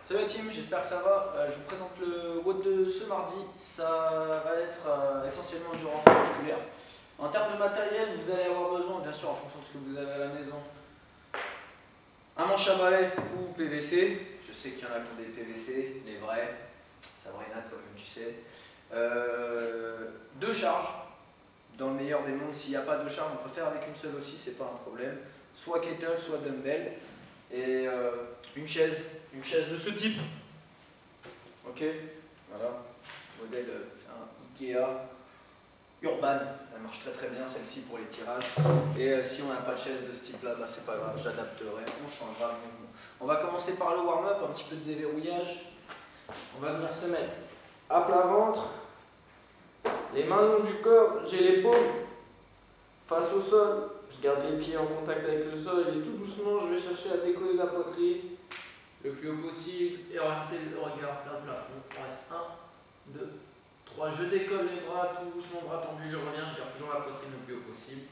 Salut la team, j'espère que ça va. Je vous présente le WOD de ce mardi. Ça va être essentiellement du renfort musculaire. En termes de matériel, vous allez avoir besoin, bien sûr en fonction de ce que vous avez à la maison, un manche à balai ou PVC. Je sais qu'il y en a qui ont des PVC, les vrais. Sabrina, toi-même tu sais. Deux charges. Dans le meilleur des mondes, s'il n'y a pas de charge, on peut faire avec une seule aussi, c'est pas un problème. Soit kettle, soit dumbbell. Et une chaise de ce type. Ok, voilà. Modèle, c'est un Ikea Urban. Elle marche très très bien celle-ci pour les tirages. Et si on n'a pas de chaise de ce type là, bah, c'est pas grave, j'adapterai, on changera le mouvement. On va commencer par le warm-up, un petit peu de déverrouillage. On va venir se mettre à plat ventre, les mains le long du corps, j'ai les paumes face au sol. Je garde les pieds en contact avec le sol et tout doucement je vais chercher à décoller la poitrine le plus haut possible et orienter le regard vers le plafond. On reste 1, 2, 3. Je décolle les bras tout doucement, bras tendus, je reviens, je garde toujours la poitrine le plus haut possible.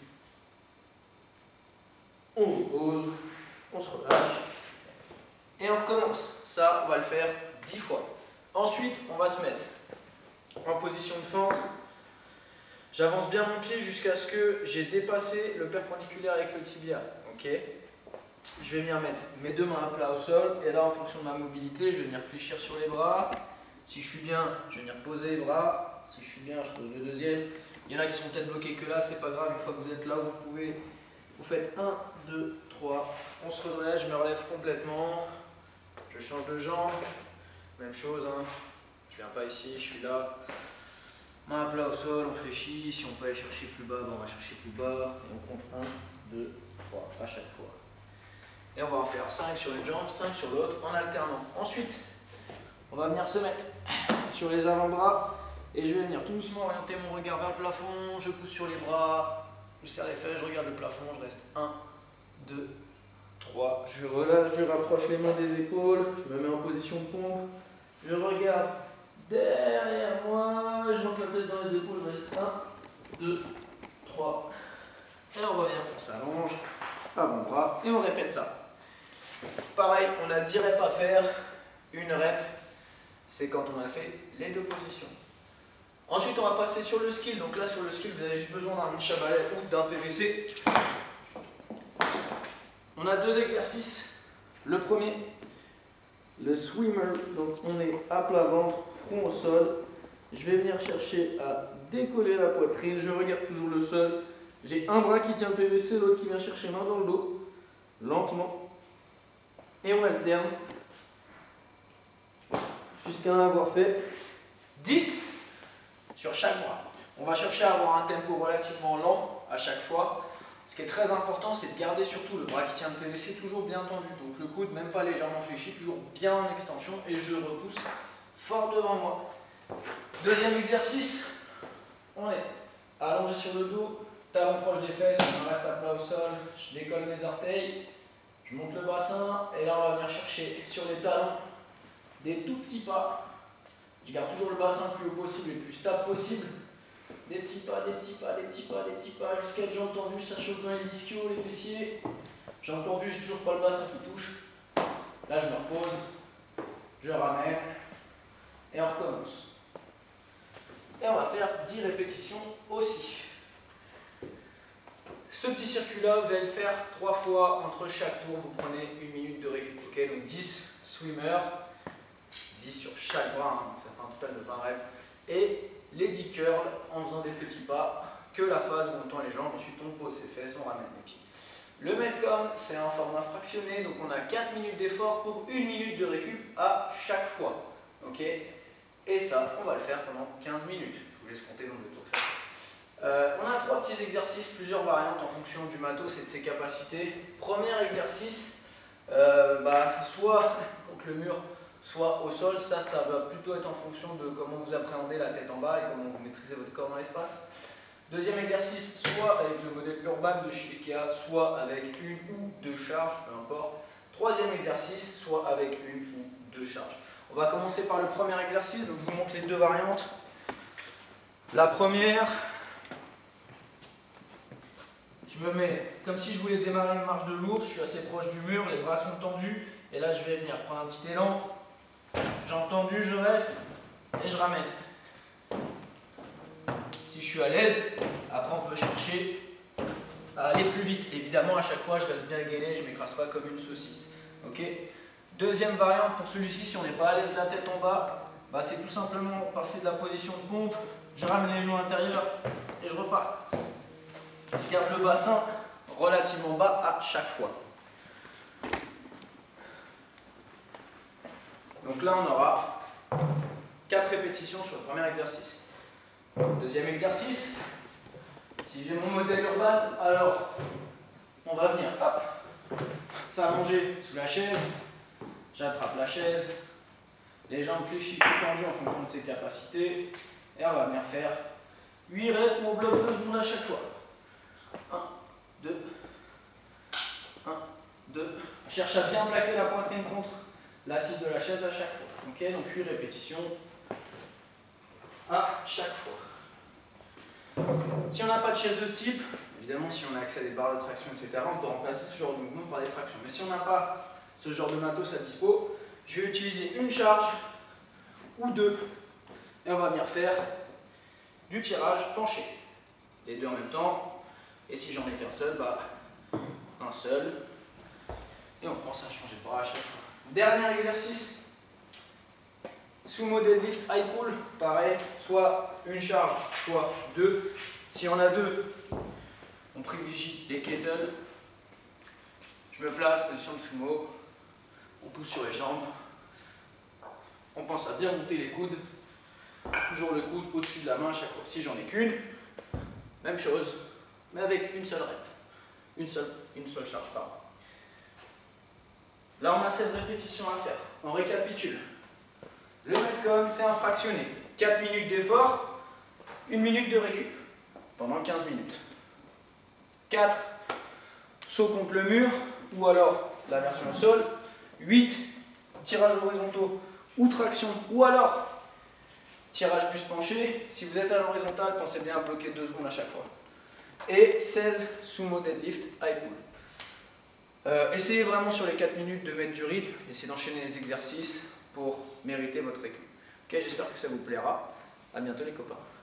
On se pose, on se relâche et on recommence. Ça, on va le faire 10 fois. Ensuite, on va se mettre en position de fente. J'avance bien mon pied jusqu'à ce que j'ai dépassé le perpendiculaire avec le tibia. Ok. Je vais venir mettre mes deux mains à plat au sol et là en fonction de ma mobilité je vais venir fléchir sur les bras. Si je suis bien, je vais venir poser les bras. Si je suis bien, je pose le deuxième. Il y en a qui sont peut-être bloqués que là, c'est pas grave, une fois que vous êtes là, vous faites 1, 2, 3, on se relève, je me relève complètement. Je change de jambe, même chose, hein. Je viens pas ici, je suis là. Main à plat au sol, on fléchit. Si on peut aller chercher plus bas, on va chercher plus bas. Et on compte 1, 2, 3 à chaque fois. Et on va en faire 5 sur une jambe, 5 sur l'autre en alternant. Ensuite, on va venir se mettre sur les avant-bras et je vais venir tout doucement orienter mon regard vers le plafond. Je pousse sur les bras, je serre les fesses, je regarde le plafond, je reste 1, 2, 3. Je relâche, je rapproche les mains des épaules, je me mets en position de pompe. Je regarde derrière moi, j'entre la tête dans les épaules, je reste 1, 2, 3. Et on revient, on s'allonge, avant-bras et on répète ça. Pareil, on a 10 reps à faire, une rep, c'est quand on a fait les deux positions. Ensuite, on va passer sur le skill. Donc là, sur le skill, vous avez juste besoin d'un manche à balai ou d'un PVC. On a deux exercices. Le premier, le swimmer. Donc on est à plat ventre, front au sol. Je vais venir chercher à décoller la poitrine. Je regarde toujours le sol. J'ai un bras qui tient le PVC, l'autre qui vient chercher main dans le dos. Lentement. Et on alterne jusqu'à en avoir fait 10 sur chaque bras. On va chercher à avoir un tempo relativement lent à chaque fois. Ce qui est très important, c'est de garder surtout le bras qui tient le PVC toujours bien tendu. Donc le coude, même pas légèrement fléchi, toujours bien en extension et je repousse fort devant moi. Deuxième exercice, on est allongé sur le dos, talons proches des fesses, on reste à plat au sol, je décolle mes orteils. Je monte le bassin et là on va venir chercher sur les talons des tout petits pas. Je garde toujours le bassin le plus haut possible et le plus stable possible. Des petits pas, des petits pas, des petits pas, des petits pas jusqu'à être jambes tendues, ça chauffe dans les ischios, les fessiers. Jambes tendues, j'ai toujours pas le bassin qui touche. Là je me repose, je ramène et on recommence. Et on va faire 10 répétitions aussi. Ce petit circuit-là, vous allez le faire 3 fois entre chaque tour. Vous prenez 1 minute de récup. Okay, donc 10 swimmers, 10 sur chaque bras, hein, donc ça fait un total de 20 reps. Et les 10 curls en faisant des petits pas, que la phase où on tend les jambes, ensuite on pose ses fesses, on ramène les pieds. Le Metcon, c'est un format fractionné, donc on a 4 minutes d'effort pour 1 minute de récup à chaque fois. Okay, et ça, on va le faire pendant 15 minutes. Je vous laisse compter le nombre de tours que ça fait. On a 3 petits exercices, plusieurs variantes en fonction du matos et de ses capacités. Premier exercice, soit contre le mur, soit au sol. Ça va plutôt être en fonction de comment vous appréhendez la tête en bas et comment vous maîtrisez votre corps dans l'espace. Deuxième exercice, soit avec le modèle Urban de chez Ikea, soit avec une ou deux charges, peu importe. Troisième exercice, soit avec une ou deux charges. On va commencer par le premier exercice, donc je vous montre les deux variantes. La première, je me mets comme si je voulais démarrer une marche de l'ours, je suis assez proche du mur, les bras sont tendus, et là je vais venir prendre un petit élan, jambes tendues, je reste et je ramène. Si je suis à l'aise, après on peut chercher à aller plus vite. Évidemment, à chaque fois, je reste bien gainé, je ne m'écrase pas comme une saucisse. Ok. Deuxième variante pour celui-ci, si on n'est pas à l'aise la tête en bas, bah, c'est tout simplement passer de la position de pompe, je ramène les genoux intérieurs et je repars. Je garde le bassin relativement bas à chaque fois. Donc là, on aura 4 répétitions sur le premier exercice. Deuxième exercice, si j'ai mon modèle urbain, alors on va venir s'allonger sous la chaise, j'attrape la chaise, les jambes fléchies ou tendues en fonction de ses capacités, et on va venir faire 8 reps, on bloque 2 secondes à chaque fois. 1, 2, 1, 2. On cherche à bien plaquer la poitrine contre l'assise de la chaise à chaque fois. Ok, donc 8 répétitions à chaque fois. Si on n'a pas de chaise de ce type, évidemment si on a accès à des barres de traction, etc., on peut remplacer ce genre de mouvement par des tractions. Mais si on n'a pas ce genre de matos à dispo, je vais utiliser une charge ou deux et on va venir faire du tirage penché. Les deux en même temps. Et si j'en ai qu'un seul, bah un seul. Et on pense à changer de bras à chaque fois. Dernier exercice. Sumo deadlift high pull, pareil, soit une charge, soit deux. Si on a deux, on privilégie les kettlebells. Je me place, position de sumo, on pousse sur les jambes. On pense à bien monter les coudes, toujours le coude au-dessus de la main à chaque fois. Si j'en ai qu'une, même chose, mais avec une seule rep, une seule charge, pardon. Là on a 16 répétitions à faire, on récapitule. Le Metcon, c'est un fractionné. 4 minutes d'effort, 1 minute de récup, pendant 15 minutes. 4 sauts contre le mur, ou alors la version au sol. 8 tirages horizontaux ou traction, ou alors tirage buste penché. Si vous êtes à l'horizontale, pensez bien à bloquer 2 secondes à chaque fois. Et 16 sumo deadlift high pull. Essayez vraiment sur les 4 minutes de mettre du rythme, d'essayer d'enchaîner les exercices pour mériter votre récup. Ok, j'espère que ça vous plaira. À bientôt les copains.